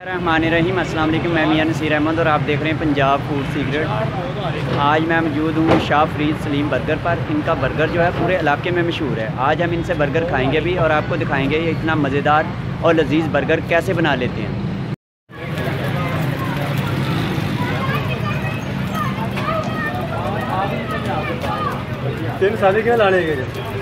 रहमानिर्रहीम। अस्सलाम वालेकुम। मैं मियां नसीर अहमद और आप देख रहे हैं पंजाब फूड सीक्रेट। आज मैं मौजूद हूँ शाह फरीद सलीम बर्गर पर। इनका बर्गर जो है पूरे इलाके में मशहूर है। आज हम इनसे बर्गर खाएंगे भी और आपको दिखाएंगे ये इतना मज़ेदार और लजीज बर्गर कैसे बना लेते हैं। तीन साल क्या लाने के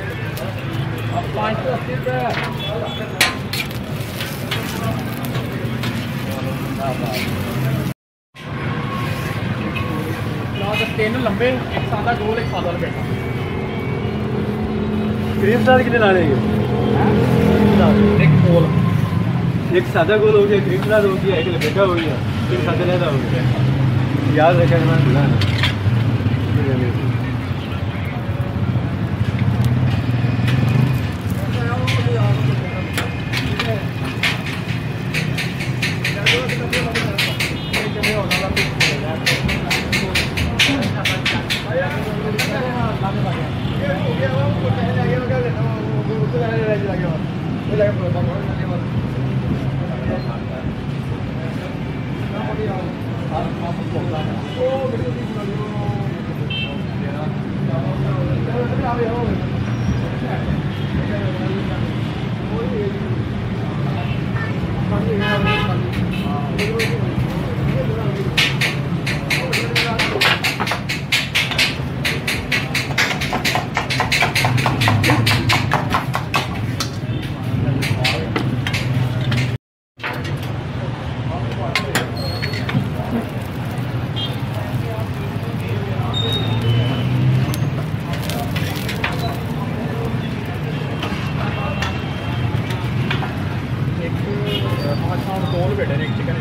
तीन लंबे, एक सादा गोल, एक सादा लपेटा। क्रीम सलाद कितने लाने के? एक गोल, एक सादा गोल हो गया, क्रीम सलाद हो गया, एक लपेटा हो गया, तीन सादा लैदा हो गया। याद रखा मैं भूला ना। गोल बेटा एक चिकन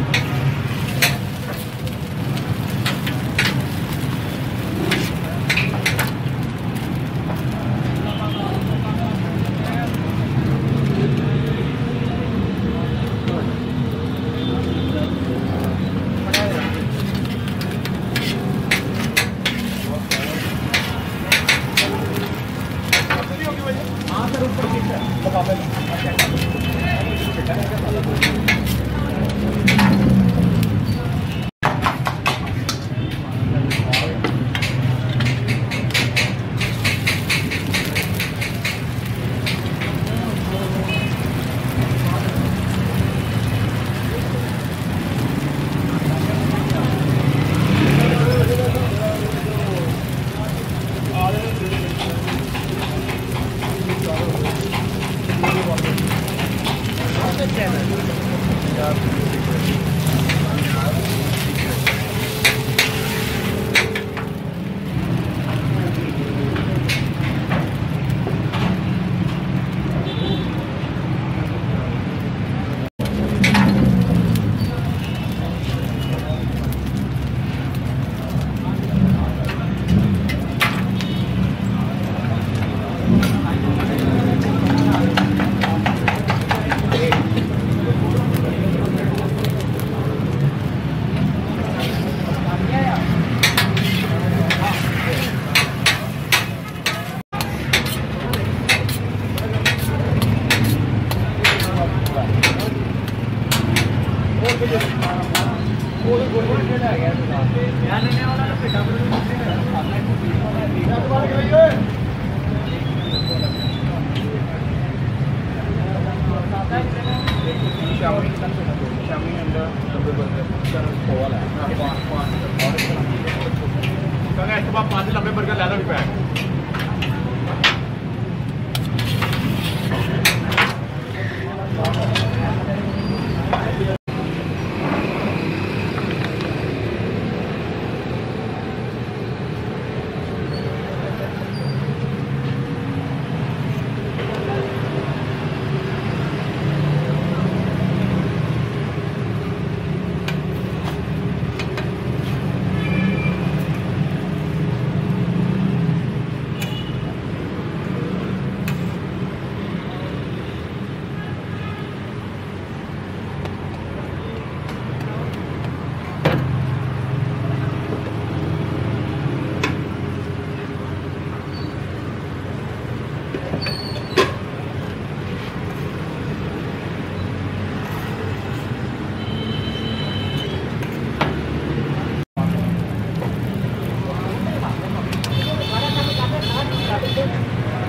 पाँच लंबे बर्गर ज़्यादा भी पैक।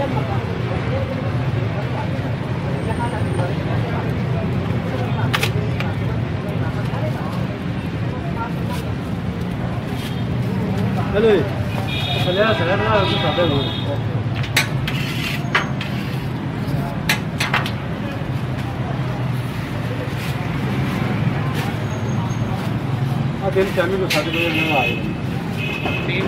चलो चलिए सर ना कुछ सादे हो दिन चालू को साथ में आए तीन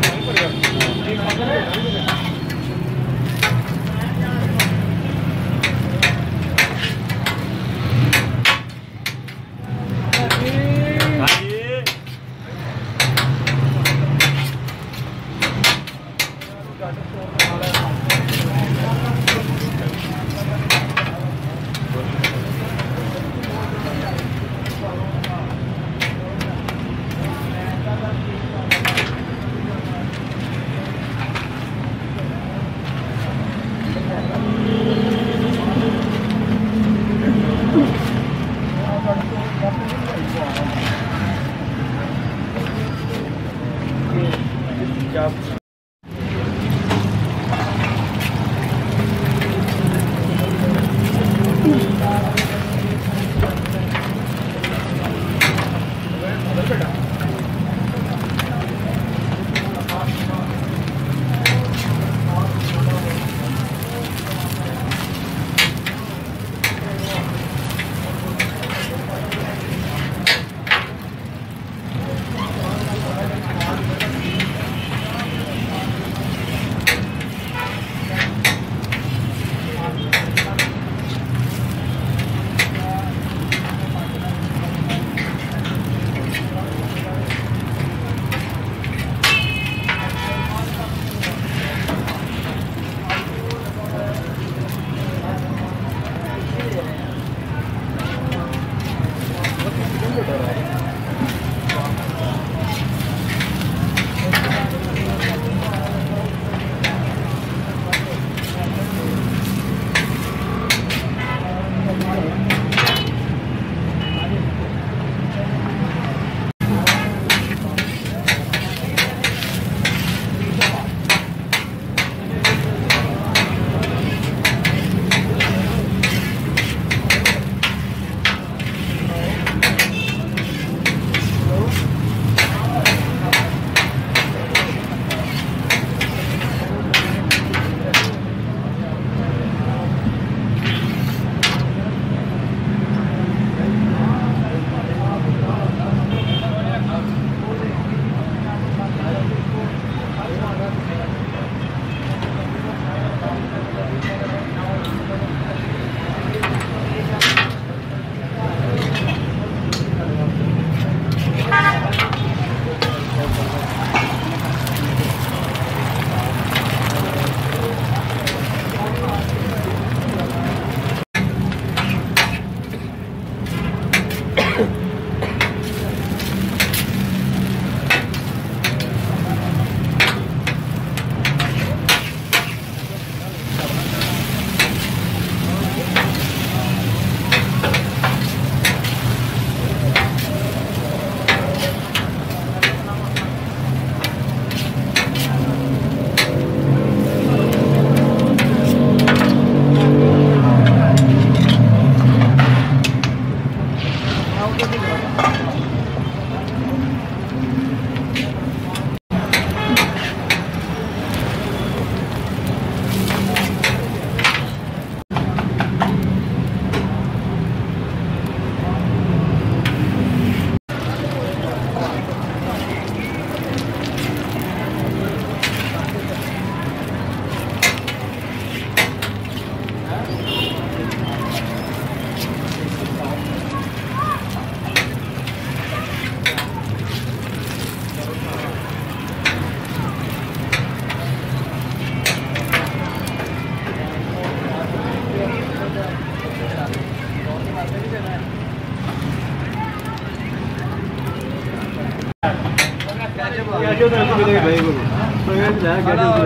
कैसे तो मिलेगा भाई को तो ये जा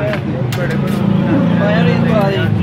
कैसे बाहर ही तो आ रही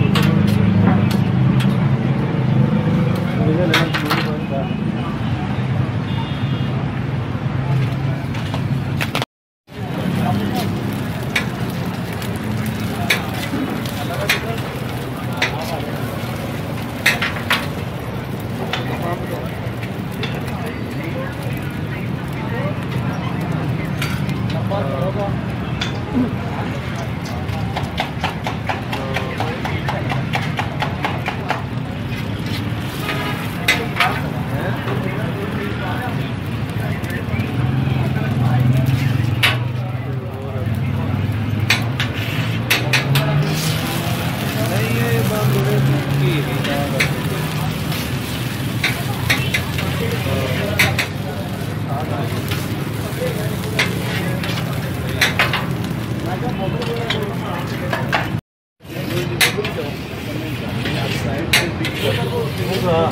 हाँ